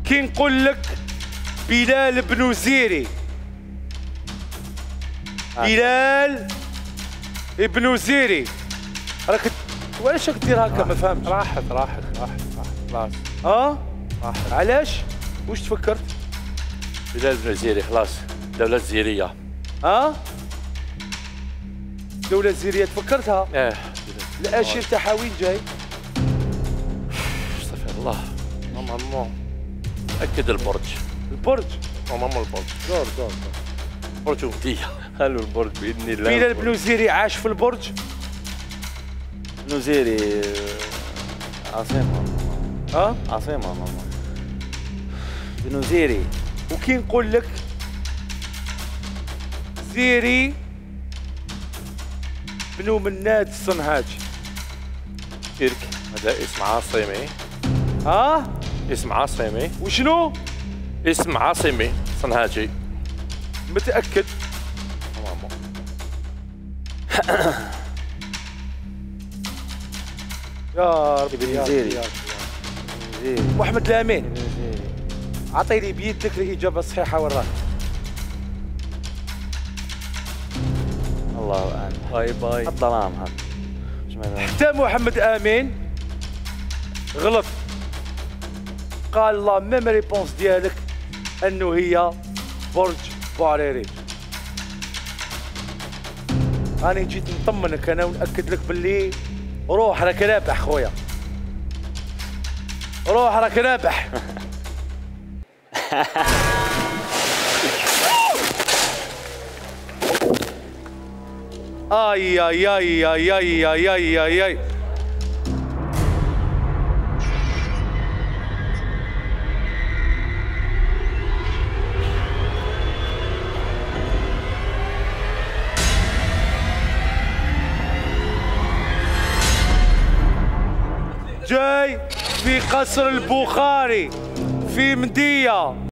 كي نقول لك بلال بن وزيري، بلال ابن وزيري، راك وعلاش راك دير هكا؟ ما فهمتش. راحت خلاص. راحت. علاش؟ واش تفكرت؟ بلال بن وزيري خلاص، الدولة الزيرية. الدولة الزيرية تفكرتها؟ الاشير تاعها وين جاي؟ استغفر الله. نورمالمون أكد البرج. البرج؟ نورمالمون البرج. دور برج ودية. خلوا البرج بإذن الله. بلال بن وزيري عاش في البرج؟ بن وزيري عاصمة. عاصمة ماما. بن وزيري. وكي نقول لك زيري بنو مناد الصنهاجي. ترك هذا اسم عاصمي. اسم عاصمي. وشنو؟ اسم عاصمي صنهاجي. متأكد؟ يا ربي بن وزيري. محمد الأمين، عطيني بيدك الإجابة الصحيحة وراك. الله أعلم. باي. الظلام هذا. حتى محمد امين غلط، قال لا ميم ريبونس ديالك انه هي برج بوعريري. انا جيت نطمنك انا ونأكد لك باللي روح راك رابح خويا، روح راك رابح. اي اي اي اي اي اي اي اي اي جاي في قصر البخاري في مدية.